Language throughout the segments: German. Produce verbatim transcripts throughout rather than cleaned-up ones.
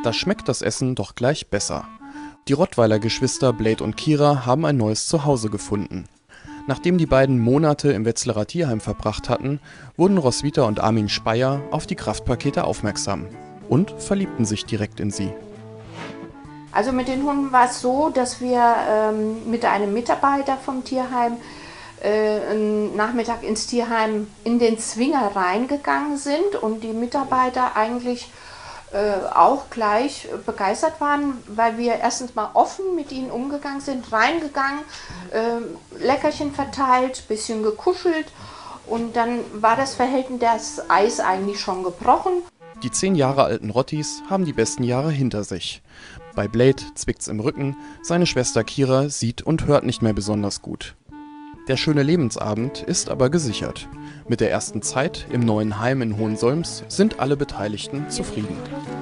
Da schmeckt das Essen doch gleich besser. Die Rottweiler-Geschwister Blade und Kira haben ein neues Zuhause gefunden. Nachdem die beiden Monate im Wetzlarer Tierheim verbracht hatten, wurden Roswitha und Armin Speyer auf die Kraftpakete aufmerksam und verliebten sich direkt in sie. Also mit den Hunden war es so, dass wir ähm, mit einem Mitarbeiter vom Tierheim äh, einen Nachmittag ins Tierheim in den Zwinger reingegangen sind und die Mitarbeiter eigentlich äh, auch gleich begeistert waren, weil wir erstens mal offen mit ihnen umgegangen sind, reingegangen, äh, Leckerchen verteilt, bisschen gekuschelt und dann war das Verhältnis, das Eis eigentlich schon gebrochen. Die zehn Jahre alten Rottis haben die besten Jahre hinter sich. Bei Blade zwickt's im Rücken, seine Schwester Kira sieht und hört nicht mehr besonders gut. Der schöne Lebensabend ist aber gesichert. Mit der ersten Zeit im neuen Heim in Hohensolms sind alle Beteiligten zufrieden.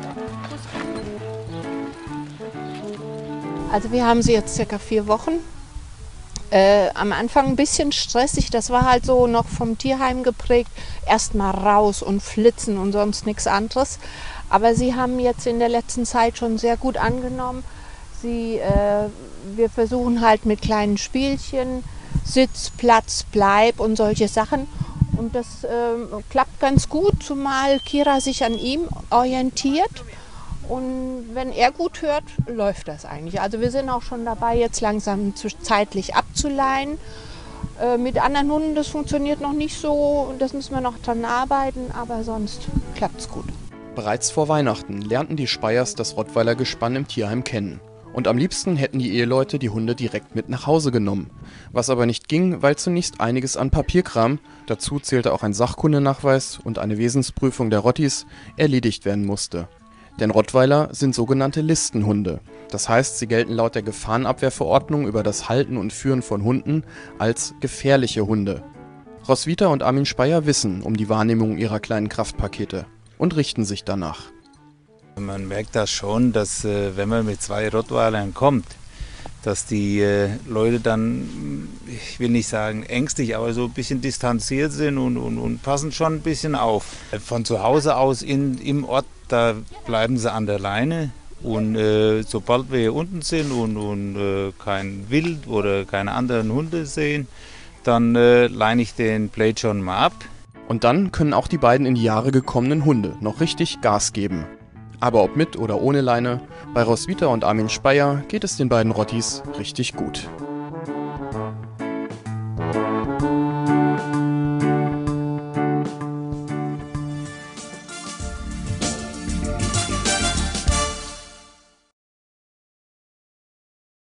Also wir haben sie jetzt circa vier Wochen. Äh, am Anfang ein bisschen stressig, das war halt so noch vom Tierheim geprägt. Erstmal raus und flitzen und sonst nichts anderes. Aber sie haben jetzt in der letzten Zeit schon sehr gut angenommen. Sie, äh, wir versuchen halt mit kleinen Spielchen, Sitz, Platz, Bleib und solche Sachen. Und das äh, klappt ganz gut, zumal Kira sich an ihm orientiert. Und wenn er gut hört, läuft das eigentlich. Also wir sind auch schon dabei, jetzt langsam zeitlich abzuleihen. Äh, mit anderen Hunden, das funktioniert noch nicht so. Das müssen wir noch dran arbeiten, aber sonst klappt es gut. Bereits vor Weihnachten lernten die Speyers das Rottweiler-Gespann im Tierheim kennen. Und am liebsten hätten die Eheleute die Hunde direkt mit nach Hause genommen. Was aber nicht ging, weil zunächst einiges an Papierkram, dazu zählte auch ein Sachkundenachweis und eine Wesensprüfung der Rottis, erledigt werden musste. Denn Rottweiler sind sogenannte Listenhunde. Das heißt, sie gelten laut der Gefahrenabwehrverordnung über das Halten und Führen von Hunden als gefährliche Hunde. Roswitha und Armin Speyer wissen um die Wahrnehmung ihrer kleinen Kraftpakete und richten sich danach. Man merkt das schon, dass äh, wenn man mit zwei Rottweilern kommt, dass die äh, Leute dann, ich will nicht sagen ängstlich, aber so ein bisschen distanziert sind und, und, und passen schon ein bisschen auf. Von zu Hause aus in, im Ort, da bleiben sie an der Leine und äh, sobald wir hier unten sind und, und äh, kein Wild oder keine anderen Hunde sehen, dann äh, leine ich den Blade schon mal ab. Und dann können auch die beiden in die Jahre gekommenen Hunde noch richtig Gas geben. Aber ob mit oder ohne Leine, bei Roswitha und Armin Speyer geht es den beiden Rottis richtig gut.